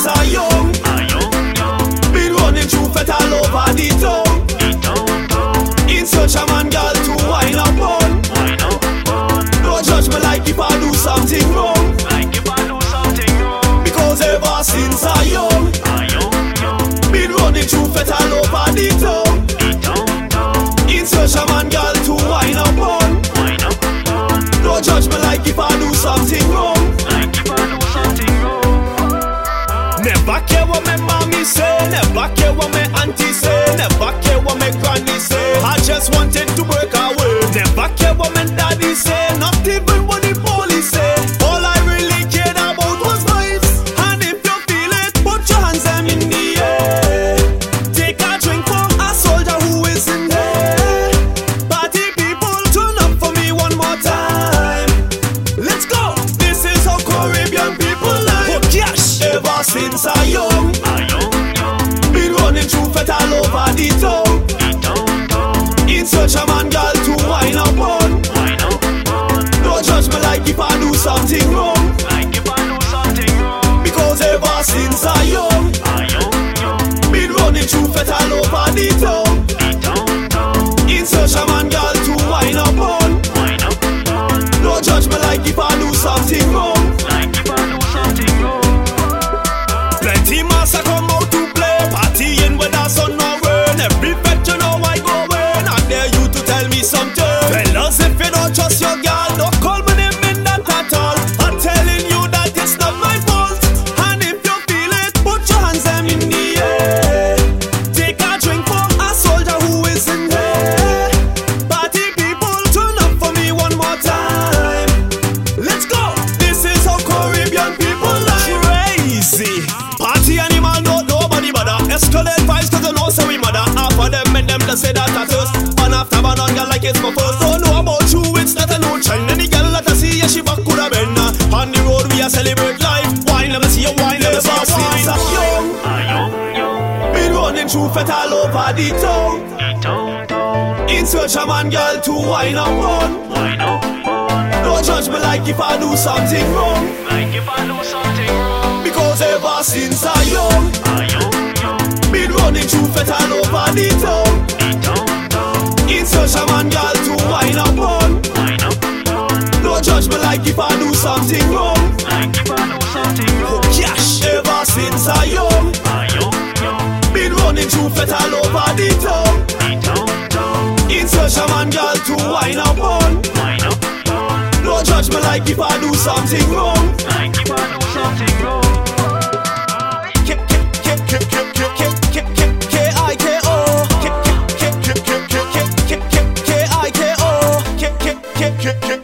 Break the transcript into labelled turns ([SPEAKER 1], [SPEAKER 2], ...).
[SPEAKER 1] since I young. Been running through fat all over the town. In search of man girl to wine up on. Don't judge me like if I do something wrong. Because ever since I young, been running through fat all over the town. In search of man girl to wine up on. Don't judge me like if I do something wrong. Never care what my mommy say, never care what my auntie say, never care what my granny say. I just wanted to break away. Never care what my daddy say, not even what the police say. All I really cared about was vibes. And if you feel it, put your hands them in the air. Take a drink for a soldier who is in there. Party people, turn up for me one more time. Let's go. This is how Caribbean people like. Oh gosh, ever since I young, been running through fat all over the town. In search of man girl to wine up on. Don't judge me like if I do something wrong. Because ever since I young, been running through fat all over the town. In search of man girl to wine up on. Don't judge me like if I do something wrong. Plenty massa come out to play, partying with the sun or rain. Every bet you know I go in. I dare you to tell me something. Fellas, if you don't trust your girl, don't call my name in that at all. I'm telling you that it's not my fault. And if you feel it, put your hands them in the air. Take a drink for a soldier who is in there. Party people, turn up for me one more time. Let's go. This is how Caribbean people like. Crazy. Party animal, no nobody bother. Escalate vibes cause you know so we mother. Half of them and them to say that at us. One after one on girl like it's my first. Don't know about you, it's not a no trend. Any girl that I see, yeah, she back could have been. On the road we a celebrate life. Wine, let me see you wine, let me see you wine. Been running through fat all over the town. In search of man girl to wine up on. Don't judge me like if I do something wrong. Because ever since I young, been running through fat all over the town. In search of man girl to wine up on. Don't judge me like if I do something wrong. Oh gosh, ever since I young, been running through fat all over the town. In search of man girl to wine up on. Don't judge me like if I do something wrong. K-I-K-O